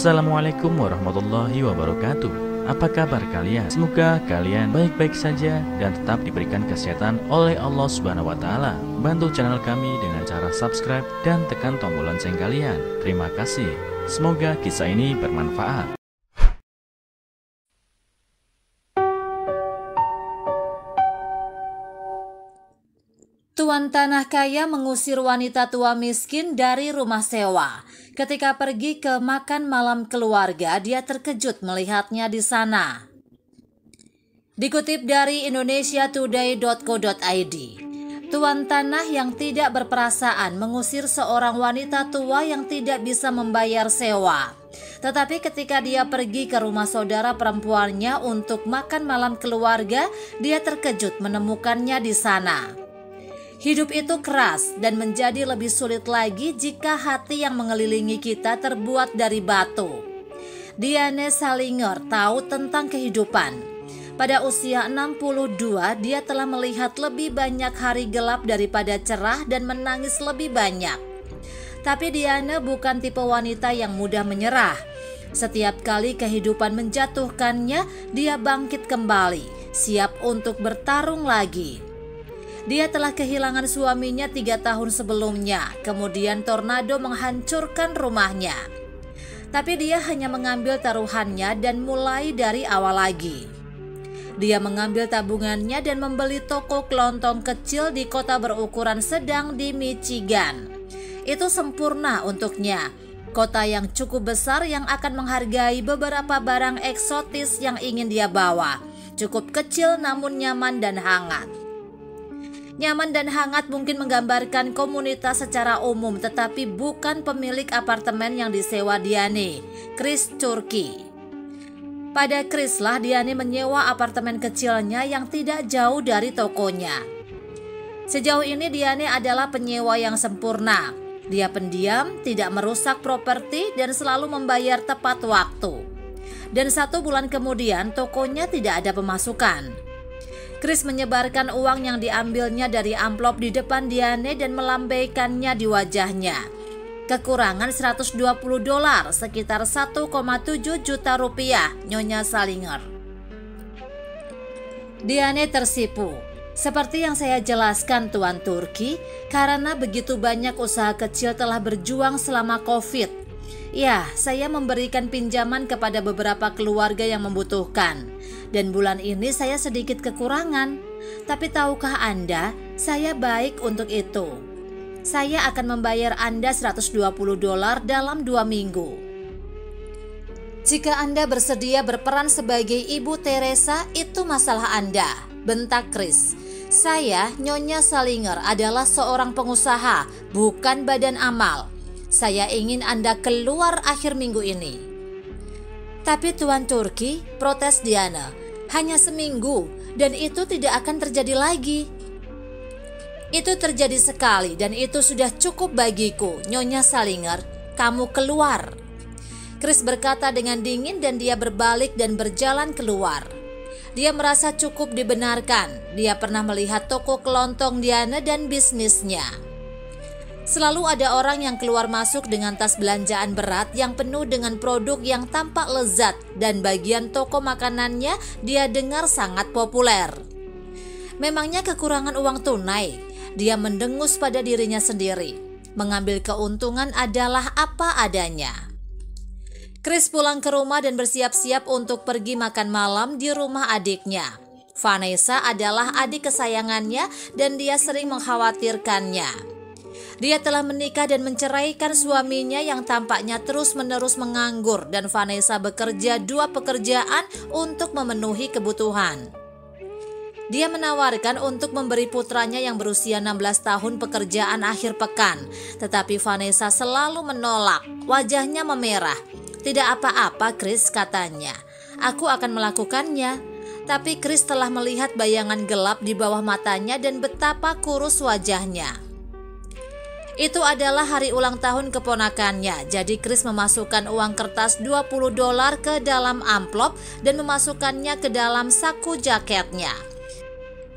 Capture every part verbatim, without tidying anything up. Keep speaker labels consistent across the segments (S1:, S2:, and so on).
S1: Assalamualaikum warahmatullahi wabarakatuh. Apa kabar kalian? Semoga kalian baik-baik saja dan tetap diberikan kesehatan oleh Allah Subhanahu wa Ta'ala. Bantu channel kami dengan cara subscribe dan tekan tombol lonceng kalian. Terima kasih. Semoga kisah ini bermanfaat.
S2: Tuan tanah kaya mengusir wanita tua miskin dari rumah sewa. Ketika pergi ke makan malam keluarga, dia terkejut melihatnya di sana. Dikutip dari indonesia today dot co dot i d, tuan tanah yang tidak berperasaan mengusir seorang wanita tua yang tidak bisa membayar sewa. Tetapi ketika dia pergi ke rumah saudara perempuannya untuk makan malam keluarga, dia terkejut menemukannya di sana. Hidup itu keras dan menjadi lebih sulit lagi jika hati yang mengelilingi kita terbuat dari batu. Diane Salinger tahu tentang kehidupan. Pada usia enam puluh dua, dia telah melihat lebih banyak hari gelap daripada cerah dan menangis lebih banyak. Tapi Diane bukan tipe wanita yang mudah menyerah. Setiap kali kehidupan menjatuhkannya, dia bangkit kembali, siap untuk bertarung lagi. Dia telah kehilangan suaminya tiga tahun sebelumnya, kemudian tornado menghancurkan rumahnya. Tapi dia hanya mengambil taruhannya dan mulai dari awal lagi. Dia mengambil tabungannya dan membeli toko kelontong kecil di kota berukuran sedang di Michigan. Itu sempurna untuknya, kota yang cukup besar yang akan menghargai beberapa barang eksotis yang ingin dia bawa. Cukup kecil namun nyaman dan hangat. Nyaman dan hangat mungkin menggambarkan komunitas secara umum, tetapi bukan pemilik apartemen yang disewa Diane, Chris Turki. Pada Chris lah Diane menyewa apartemen kecilnya yang tidak jauh dari tokonya. Sejauh ini Diane adalah penyewa yang sempurna. Dia pendiam, tidak merusak properti dan selalu membayar tepat waktu. Dan satu bulan kemudian tokonya tidak ada pemasukan. Chris menyebarkan uang yang diambilnya dari amplop di depan Diane dan melambaikannya di wajahnya. Kekurangan seratus dua puluh dolar, sekitar satu koma tujuh juta rupiah, Nyonya Salinger. Diane tersipu. Seperti yang saya jelaskan Tuan Turki, karena begitu banyak usaha kecil telah berjuang selama COVID. Ya, saya memberikan pinjaman kepada beberapa keluarga yang membutuhkan. Dan bulan ini saya sedikit kekurangan. Tapi tahukah Anda, saya baik untuk itu. Saya akan membayar Anda seratus dua puluh dolar dalam dua minggu. Jika Anda bersedia berperan sebagai Ibu Teresa, itu masalah Anda, bentak Chris. Saya, Nyonya Salinger, adalah seorang pengusaha, bukan badan amal. Saya ingin Anda keluar akhir minggu ini. Tapi Tuan Turki, protes Diana, hanya seminggu dan itu tidak akan terjadi lagi. Itu terjadi sekali dan itu sudah cukup bagiku, Nyonya Salinger. Kamu keluar. Chris berkata dengan dingin dan dia berbalik dan berjalan keluar. Dia merasa cukup dibenarkan. Dia pernah melihat toko kelontong Diana dan bisnisnya. Selalu ada orang yang keluar masuk dengan tas belanjaan berat yang penuh dengan produk yang tampak lezat dan bagian toko makanannya dia dengar sangat populer. Memangnya kekurangan uang tunai? Dia mendengus pada dirinya sendiri. Mengambil keuntungan adalah apa adanya. Chris pulang ke rumah dan bersiap-siap untuk pergi makan malam di rumah adiknya. Vanessa adalah adik kesayangannya dan dia sering mengkhawatirkannya. Dia telah menikah dan menceraikan suaminya yang tampaknya terus-menerus menganggur dan Vanessa bekerja dua pekerjaan untuk memenuhi kebutuhan. Dia menawarkan untuk memberi putranya yang berusia enam belas tahun pekerjaan akhir pekan, tetapi Vanessa selalu menolak, wajahnya memerah. Tidak apa-apa Chris, katanya. Aku akan melakukannya. Tapi Chris telah melihat bayangan gelap di bawah matanya dan betapa kurus wajahnya. Itu adalah hari ulang tahun keponakannya, jadi Chris memasukkan uang kertas dua puluh dolar ke dalam amplop dan memasukkannya ke dalam saku jaketnya.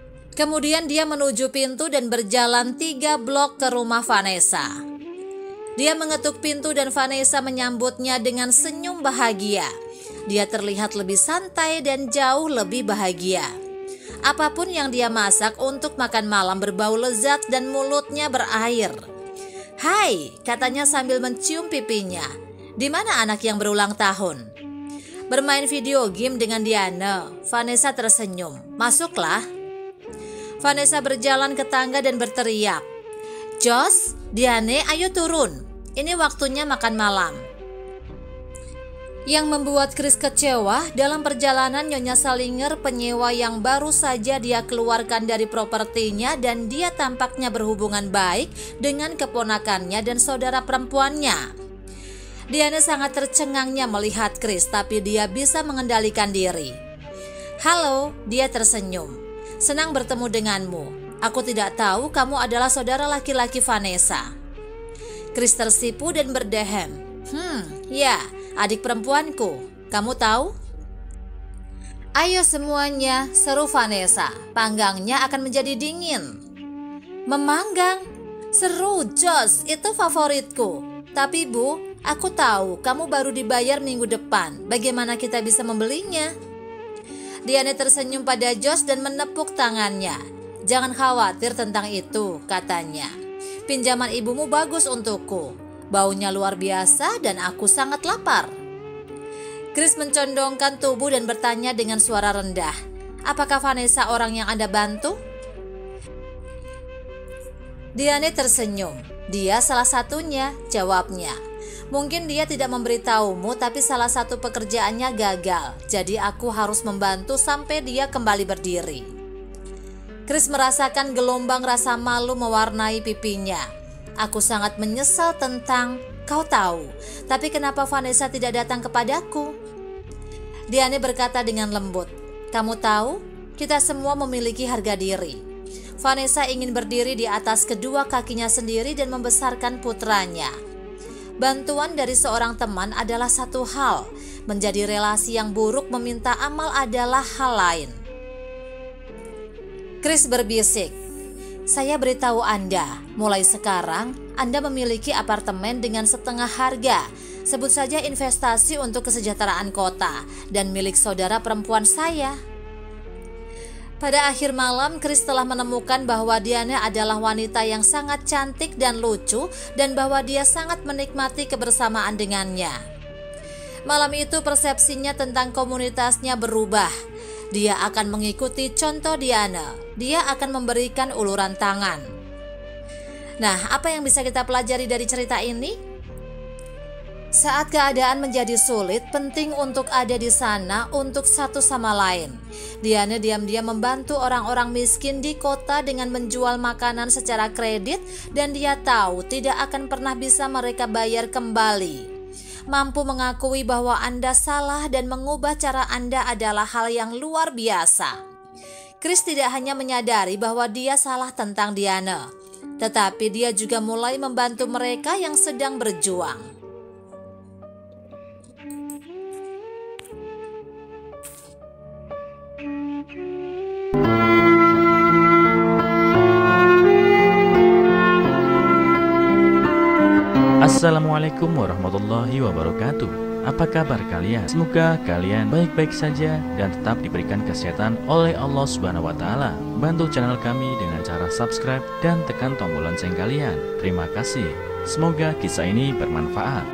S2: Kemudian dia menuju pintu dan berjalan tiga blok ke rumah Vanessa. Dia mengetuk pintu dan Vanessa menyambutnya dengan senyum bahagia. Dia terlihat lebih santai dan jauh lebih bahagia. Apapun yang dia masak untuk makan malam berbau lezat dan mulutnya berair. "Hai," katanya sambil mencium pipinya. "Di mana anak yang berulang tahun?" "Bermain video game dengan Diane." Vanessa tersenyum. "Masuklah." Vanessa berjalan ke tangga dan berteriak, "Josh, Diane, ayo turun. Ini waktunya makan malam." Yang membuat Chris kecewa, dalam perjalanan Nyonya Salinger, penyewa yang baru saja dia keluarkan dari propertinya, dan dia tampaknya berhubungan baik dengan keponakannya dan saudara perempuannya. Diane sangat tercengangnya melihat Chris, tapi dia bisa mengendalikan diri. "Halo," dia tersenyum. "Senang bertemu denganmu. Aku tidak tahu kamu adalah saudara laki-laki Vanessa." Chris tersipu dan berdehem. Hmm, ya, adik perempuanku. Kamu tahu?" "Ayo semuanya," seru Vanessa. "Panggangnya akan menjadi dingin." "Memanggang? Seru, Josh. Itu favoritku. Tapi Bu, aku tahu kamu baru dibayar minggu depan. Bagaimana kita bisa membelinya?" Diane tersenyum pada Josh dan menepuk tangannya. "Jangan khawatir tentang itu," katanya. "Pinjaman ibumu bagus untukku. Baunya luar biasa dan aku sangat lapar." Chris mencondongkan tubuh dan bertanya dengan suara rendah, "Apakah Vanessa orang yang Anda bantu?" Diane tersenyum. "Dia salah satunya," jawabnya. "Mungkin dia tidak memberitahumu, tapi salah satu pekerjaannya gagal. Jadi aku harus membantu sampai dia kembali berdiri." Chris merasakan gelombang rasa malu mewarnai pipinya. "Aku sangat menyesal tentang, kau tahu, tapi kenapa Vanessa tidak datang kepadaku?" Diane berkata dengan lembut, "Kamu tahu, kita semua memiliki harga diri." Vanessa ingin berdiri di atas kedua kakinya sendiri dan membesarkan putranya. Bantuan dari seorang teman adalah satu hal, menjadi relasi yang buruk meminta amal adalah hal lain. Chris berbisik, "Saya beritahu Anda, mulai sekarang Anda memiliki apartemen dengan setengah harga. Sebut saja investasi untuk kesejahteraan kota dan milik saudara perempuan saya." Pada akhir malam, Chris telah menemukan bahwa Diane adalah wanita yang sangat cantik dan lucu, dan bahwa dia sangat menikmati kebersamaan dengannya. Malam itu persepsinya tentang komunitasnya berubah. Dia akan mengikuti contoh Diane. Dia akan memberikan uluran tangan. Nah, apa yang bisa kita pelajari dari cerita ini? Saat keadaan menjadi sulit, penting untuk ada di sana untuk satu sama lain. Diane diam-diam membantu orang-orang miskin di kota dengan menjual makanan secara kredit, dan dia tahu tidak akan pernah bisa mereka bayar kembali. Mampu mengakui bahwa Anda salah dan mengubah cara Anda adalah hal yang luar biasa. Chris tidak hanya menyadari bahwa dia salah tentang Diane, tetapi dia juga mulai membantu mereka yang sedang berjuang.
S1: Assalamualaikum warahmatullahi wabarakatuh. Apa kabar kalian? Semoga kalian baik-baik saja dan tetap diberikan kesehatan oleh Allah Subhanahu wa taala. Bantu channel kami dengan cara subscribe dan tekan tombol lonceng kalian. Terima kasih. Semoga kisah ini bermanfaat.